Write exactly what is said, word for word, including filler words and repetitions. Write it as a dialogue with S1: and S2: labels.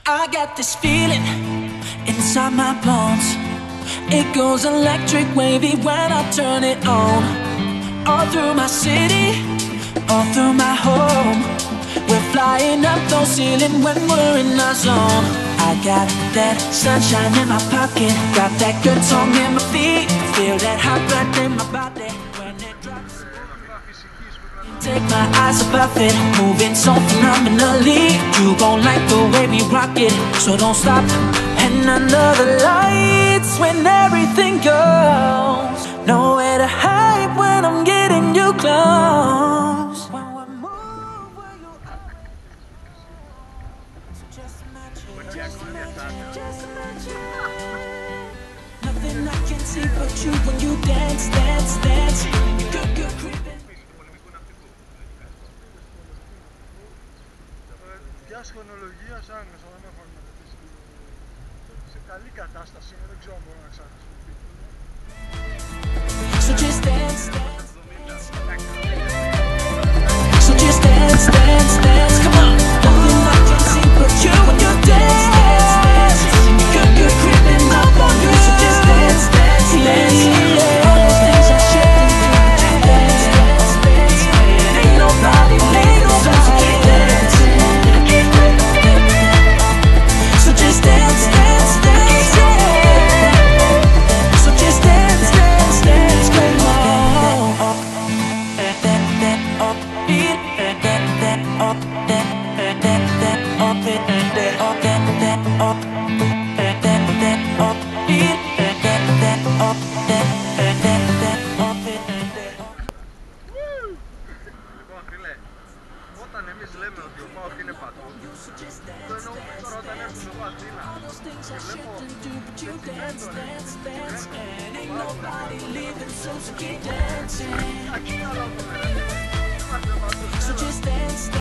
S1: I got this feeling inside my bones. It goes electric wavy when I turn it on. All through my city, all through my home. We're flying up those ceilings when we're in our zone. I got that sunshine in my pocket, got that good song in my feet, feel that hot blood in my body when it drops. Take my eyes above it, moving so phenomenally. You gon' like the way we rock it, so don't stop. And under the lights when everything goes, nowhere to hide when I'm getting you close. When we move where you are, so just imagine, just imagine, just imagine. Nothing I can see but you when you dance, dance, dance. Good, good creeping.
S2: Ποια χρονολογία σαν ένα χρόνο σε καλή κατάσταση, δεν ξέρω αν μπορώ να ξαναχρησιμοποιήσω.
S1: So just dance, dance, dance. So just dance, dance, dance. Come on. Nothing I can see but you when you dance, dance, dance. Good, good creeping up on you. So just dance, dance, dance. All those things I shouldn't do. Dance, dance, dance. Ain't nobody, ain't nobody. So keep dancing. So just dance, dance, dance. So just dance, dance, dance. Come on. That, that, that, up, beat. That, that, that, up, that, that, that, up, it, that, up, that, that, up, that, that, that, up, beat. That, that, that, up, that, that, that, up, it, that, up.
S2: Λοιπόν φίλε, όταν εμείς λέμε ότι ο ΠΑΟΚ είναι παντού, το εννοούμε τώρα όταν έρθουμε εγώ Αθήνα και βλέπω πετυχμένο ρε, βλέπω,